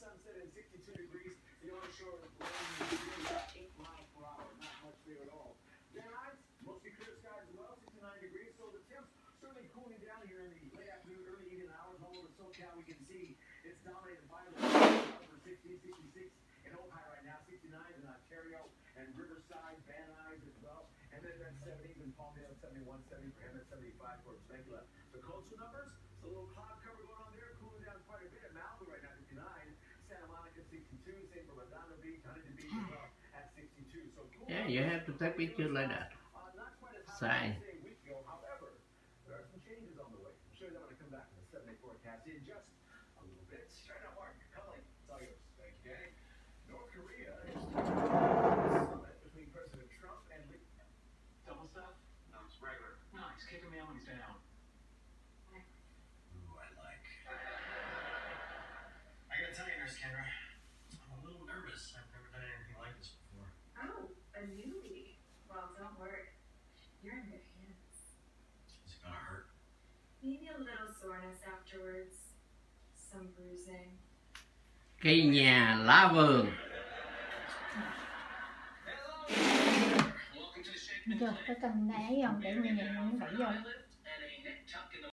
sunset and 62 degrees. The onshore is blowing about 8 miles per hour. Not much there at all. Tonight, mostly clear skies as well, 69 degrees. So the temps certainly cooling down here in the late afternoon, early evening hours. All over SoCal, we can see it's dominated by the over 60, 66 in Ojai right now, 69 in Ontario and Riverside, Van Nuys as well. And then that 70s in Palmdale, 71, 70 for him, 75 for Temecula. The coastal numbers, it's a little cloud cover going on there, cooling down quite a bit. Malibu right now, 59, Santa Monica, 62, same for Redondo Beach, Huntington Beach as well at 62. So cool. Yeah, you have to take pictures like that. Not quite as hot Sign. as a week ago. However, there are some changes on the way. I'm sure that when I come back in the 7-day forecast in just a little bit. Straight up, Mark, Cully, it's all yours. Thank you, Danny. North Korea is summit between President Trump and Double stuff? No, it's regular. Nice. Kick him out when he's down. Ooh, I like. I gotta tell you, Nurse Kendra, I'm a little nervous. I've never done anything like this before. Oh, a newbie. Well, don't worry. You're in good hands. Is it gonna hurt? Maybe a little soreness afterwards. Some bruising. Cây nhà lá vườn. Welcome to the Shakeman Được, phải cần đá dòng để mình nhận những 7 giờ.